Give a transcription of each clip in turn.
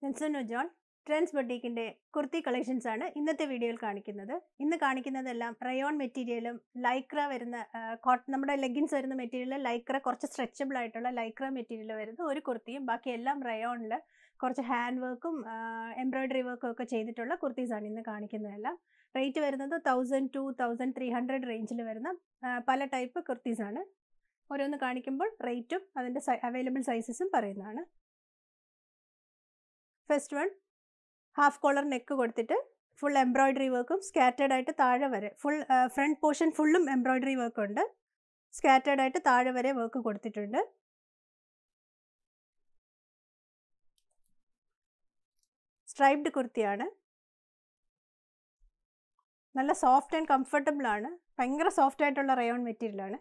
John, Trendz boutique kurti collections ആണ് ഇന്നത്തെ വീഡിയോയിൽ കാണിക്കുന്നത്. ഇന്ന് കാണിക്കുന്നതെല്ലാം rayon material lycra വരുന്ന നമ്മുടെ leggings വരുന്ന മെറ്റീരിയൽ lycra കുറച്ച് സ്ട്രെച്ചബിൾ ആയിട്ടുള്ള lycra മെറ്റീരിയൽ വരുന്ന ഒരു കുർത്തിയും ബാക്കി എല്ലാം rayon ൽ കുറച്ച് ഹാൻഡ് വർക്കും എംബ്രോയിഡറി വർക്കും ഒക്കെ ചെയ്തിട്ടുള്ള കുർത്തീസ് ആണ് ഇന്ന് കാണിക്കുന്നതെല്ലാം. റേറ്റ് വരുന്നത് 1000 to 1300 റേഞ്ചിൽ വരുന്ന പല ടൈപ്പ് കുർത്തീസ് ആണ്. ഓരോന്ന് കാണിക്കുമ്പോൾ റേറ്റും അതിന്റെ അവൈലബിൾ സൈസസും പറയുന്നതാണ്. First one, half collar neck കൊടുത്തിട്ട് full embroidery workum scattered ആയിട്ട് താഴെ വരെ full front portion fullum embroidery work ഉണ്ട്. Scattered ആയിട്ട് താഴെ വരെ വർക്ക് കൊടുത്തിട്ടുണ്ട്. Striped കുർത്തിയാണ്. നല്ല സോഫ്റ്റ് ആൻഡ് കംഫർട്ടബിൾ ആണ്. ഭയങ്കര സോഫ്റ്റ് ആയിട്ടുള്ള rayon മെറ്റീരിയൽ ആണ്.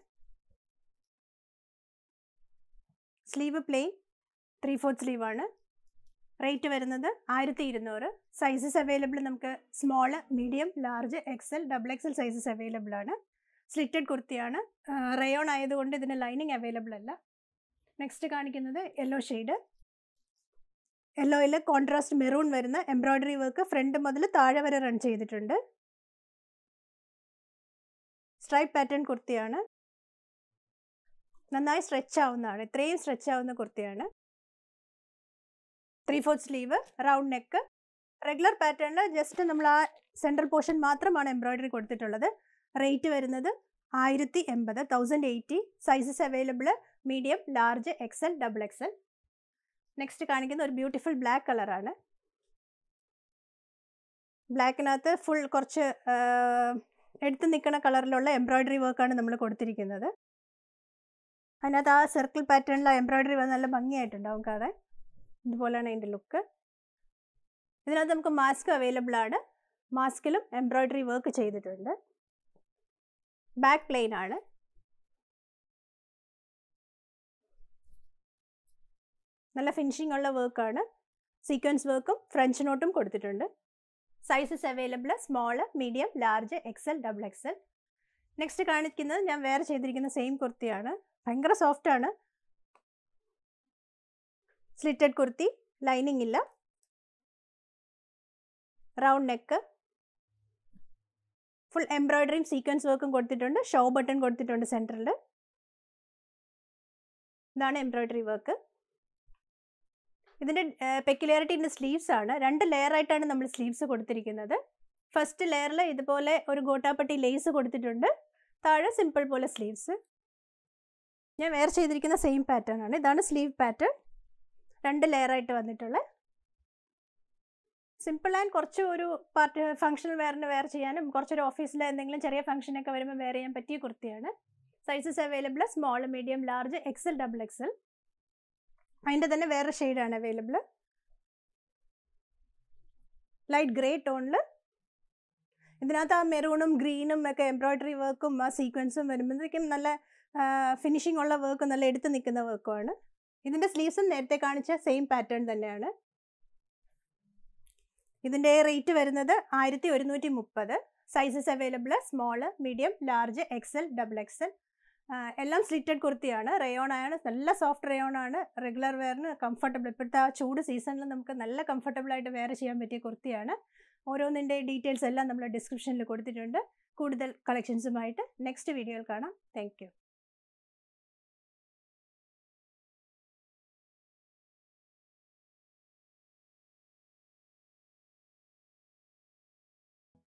സ്ലീവ് പ്ലെയിൻ 3/4 സ്ലീവ് ആണ്. റേറ്റ് വരുന്നത് 1200. സൈസസ് അവൈലബിൾ നമുക്ക് small, medium, large, XL, double XL sizes available ആണ്. സ്ലിറ്റഡ് കുർത്തിയാണ്. റയോൺ ആയതുകൊണ്ട് ഇതിന് ലൈനിങ് അവൈലബിൾ അല്ല. നെക്സ്റ്റ് കാണിക്കുന്നത് യെല്ലോ ഷെയ്ഡ്. യെല്ലോയിൽ കോൺട്രാസ്റ്റ് മെറൂൺ വരുന്ന എംബ്രോയിഡറി വർക്ക് ഫ്രണ്ട് മുതൽ താഴെ വരെ റൺ ചെയ്തിട്ടുണ്ട്. സ്ട്രൈപ്പ് പാറ്റേൺ കുർത്തിയാണ്. നന്നായി സ്ട്രെച്ച് ആവുന്നതാണ്. ഇത്രയും സ്ട്രെച്ച് ആവുന്ന കുർത്തിയാണ്. 3/4 സ്ലീവ്, റൗണ്ട് നെക്ക്. റെഗുലർ പാറ്റേണിൽ ജസ്റ്റ് നമ്മൾ ആ സെൻട്രൽ പോർഷൻ മാത്രമാണ് എംബ്രോയിഡറി കൊടുത്തിട്ടുള്ളത്. റേറ്റ് വരുന്നത് 1080. Sizes available medium, large, XL, double XL. Next കാണിക്കുന്ന ഒരു ബ്യൂട്ടിഫുൾ ബ്ലാക്ക് കളറാണ്. ബ്ലാക്കിനകത്ത് ഫുൾ കുറച്ച് എടുത്ത് നിൽക്കുന്ന കളറിലുള്ള എംബ്രോയിഡറി വർക്കാണ് നമ്മൾ കൊടുത്തിരിക്കുന്നത്. അതിനകത്ത് ആ സർക്കിൾ പാറ്റേണിൽ എംബ്രോയിഡറി നല്ല ഭംഗിയായിട്ടുണ്ടാവും കാണാൻ. ഇതുപോലെയാണ് അതിൻ്റെ ലുക്ക്. ഇതിനകത്ത് നമുക്ക് മാസ്ക് അവൈലബിൾ ആണ്. മാസ്കിലും എംബ്രോയിഡറി വർക്ക് ചെയ്തിട്ടുണ്ട്. ബാക്ക് പ്ലെയിൻ ആണ്. നല്ല ഫിനിഷിംഗ് ഉള്ള വർക്കാണ്. സീക്വൻസ് വർക്കും ഫ്രഞ്ച് നോട്ടും കൊടുത്തിട്ടുണ്ട്. Sizes available small, medium, large, XL, double XL. Next കാണിക്കുന്നത് ഞാൻ വേറെ ചെയ്തിരിക്കുന്ന സെയിം കുർത്തിയാണ്. ഭയങ്കര സോഫ്റ്റ് ആണ്. സ്ലിറ്റഡ് കുർത്തി, ലൈനിങ് ഇല്ല. റൗണ്ട് നെക്ക്, ഫുൾ എംബ്രോയിഡറിയും സീക്വൻസ് വർക്കും കൊടുത്തിട്ടുണ്ട്. ഷോ ബട്ടൺ കൊടുത്തിട്ടുണ്ട് സെൻറ്ററിൽ. ഇതാണ് എംബ്രോയിഡറി വർക്ക്. ഇതിൻ്റെ പെക്യുലാരിറ്റി ഇതിൻ്റെ സ്ലീവ്സ് ആണ്. 2 ലെയർ ആയിട്ടാണ് നമ്മൾ സ്ലീവ്സ് കൊടുത്തിരിക്കുന്നത്. ഫസ്റ്റ് ലെയറിൽ ഇതുപോലെ ഒരു ഗോട്ടാപ്പട്ടി ലേസ് കൊടുത്തിട്ടുണ്ട്. താഴെ സിമ്പിൾ പോലെ സ്ലീവ്സ്. ഞാൻ വേറെ ചെയ്തിരിക്കുന്ന സെയിം പാറ്റേൺ ആണ്. ഇതാണ് സ്ലീവ് പാറ്റേൺ. 2 ലെയർ ആയിട്ട് വന്നിട്ടുള്ള സിമ്പിൾ ആൻഡ് കുറച്ച് ഒരു ഫംഗ്ഷണൽ വെയറിന് വെയർ ചെയ്യാനും കുറച്ചൊരു ഓഫീസിൽ എന്തെങ്കിലും ചെറിയ ഫംഗ്ഷനൊക്കെ വരുമ്പോൾ വെയർ ചെയ്യാൻ പറ്റിയ കുർത്തിയാണ്. Sizes available small, medium, large, XL, double XL. അതിൻ്റെ തന്നെ വേറെ ഷെയ്ഡാണ് അവൈലബിൾ. ലൈറ്റ് ഗ്രേ ടോണിൽ. ഇതിനകത്ത് ആ മെറൂണും ഗ്രീനും ഒക്കെ എംബ്രോയിഡറി വർക്കും ആ സീക്വൻസും വരുമ്പോഴത്തേക്കും നല്ല ഫിനിഷിംഗ് ഉള്ള വർക്ക്, നല്ല എടുത്ത് നിൽക്കുന്ന വർക്കുമാണ്. ഇതിൻ്റെ സ്ലീവ്സും നേരത്തെ കാണിച്ച സെയിം പാറ്റേൺ തന്നെയാണ്. ഇതിൻ്റെ റേറ്റ് വരുന്നത് 1130. Sizes available small, medium, large, XL, double XL. എല്ലാം സ്ലിറ്റഡ് കുർത്തിയാണ്. റയോൺ ആണ്. നല്ല സോഫ്റ്റ് റയോൺ ആണ്. റെഗുലർ വെയറിന് കംഫർട്ടബിൾ. ഇപ്പോഴത്തെ ആ ചൂട് സീസണിൽ നമുക്ക് നല്ല കംഫർട്ടബിൾ ആയിട്ട് വെയർ ചെയ്യാൻ പറ്റിയ കുർത്തിയാണ്. ഓരോന്നിൻ്റെ ഡീറ്റെയിൽസ് എല്ലാം നമ്മൾ ഡിസ്ക്രിപ്ഷനിൽ കൊടുത്തിട്ടുണ്ട്. കൂടുതൽ കളക്ഷൻസുമായിട്ട് നെക്സ്റ്റ് വീഡിയോയിൽ കാണാം. Thank U.